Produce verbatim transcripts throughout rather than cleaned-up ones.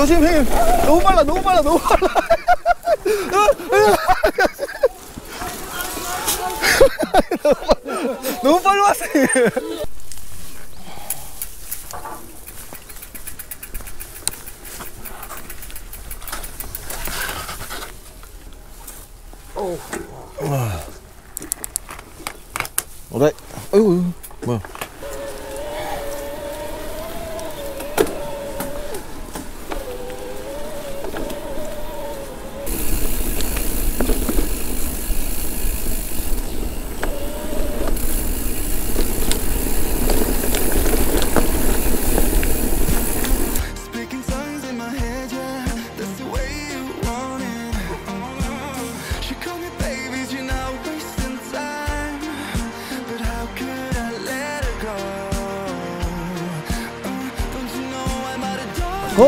조심 형님. 너무 빨라 너무 빨라 너무 빨라. 너무 빨리 왔어. 어라, 아이고, 뭐야. 어?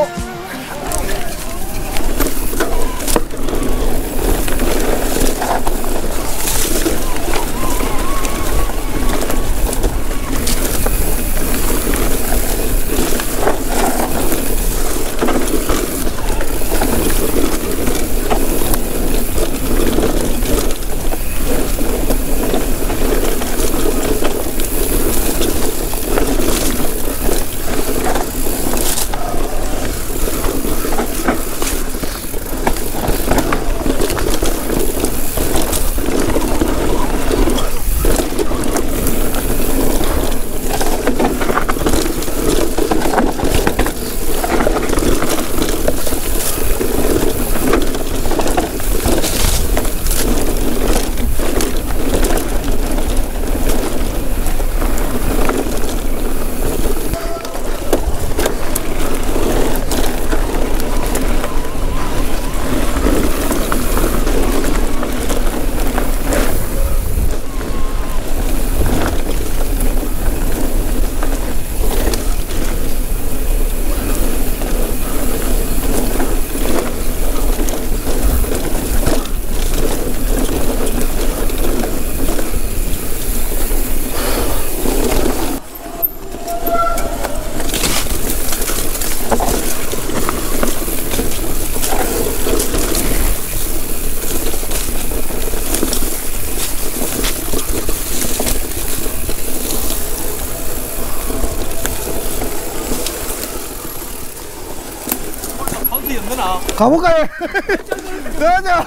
가볼까요? 가자.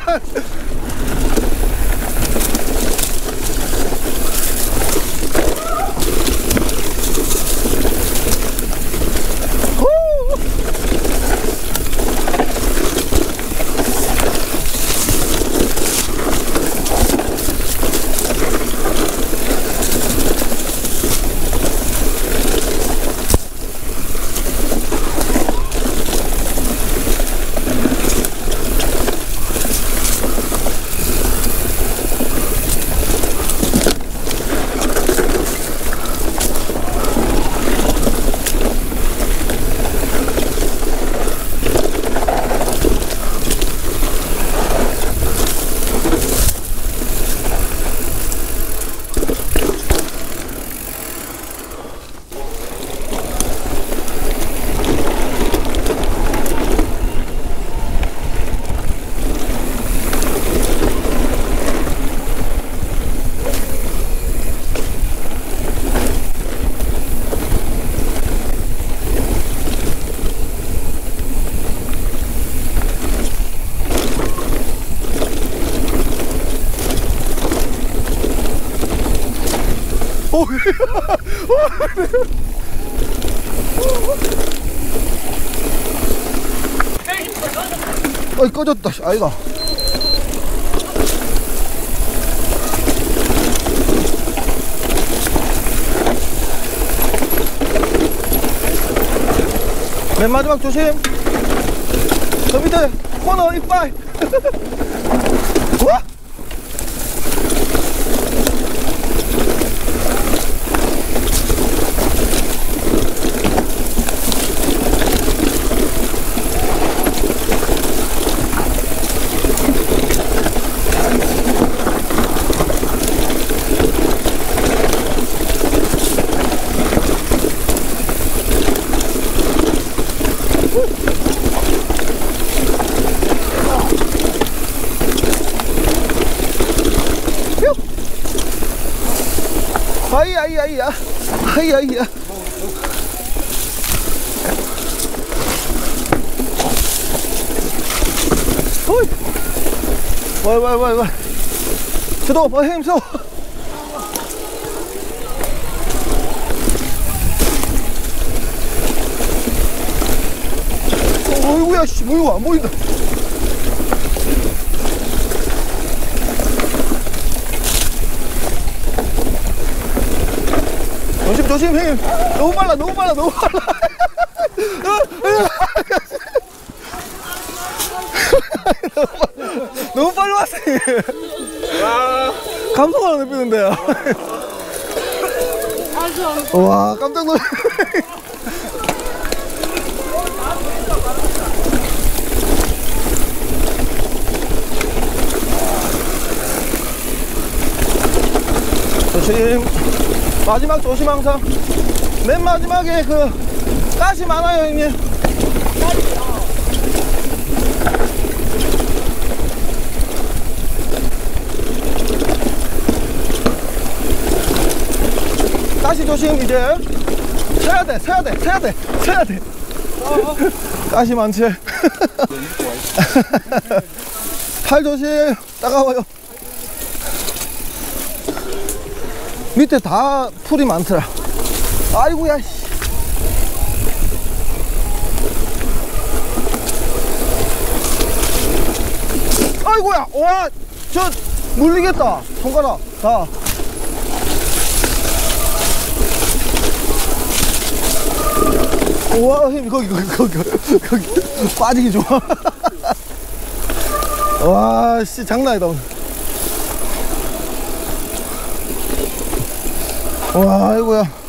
오, 어이 꺼졌다. 아이가. 맨 마지막 조심. 저 밑에 코너 이빨. 우와! 아이 아이 아이야 아이 아이야. 어이 와이 와이 와이 와이 저도 뭐 힘써. 어이구야 씨 뭐 이거 안 보인다. 조심 조심 형님. 너무 빨라 너무 빨라 너무 빨라. 너무 빨리 왔어. 감성을 안 느끼는데요. 와 깜짝 놀랐. 조심. 마지막 조심 항상. 맨 마지막에 그 가시 많아요 형님. 가시 조심. 이제 세야 돼 세야 돼 세야 돼 세야 돼. 가시 많지. 팔 조심. 따가워요. 밑에 다 풀이 많더라. 아이고야 씨. 아이고야. 와 저 물리겠다. 손가락 다. 우와 힘 거기 거기 거기 거기 빠지기 좋아. 와 씨 장난 아니다 오늘. 와 아이고야.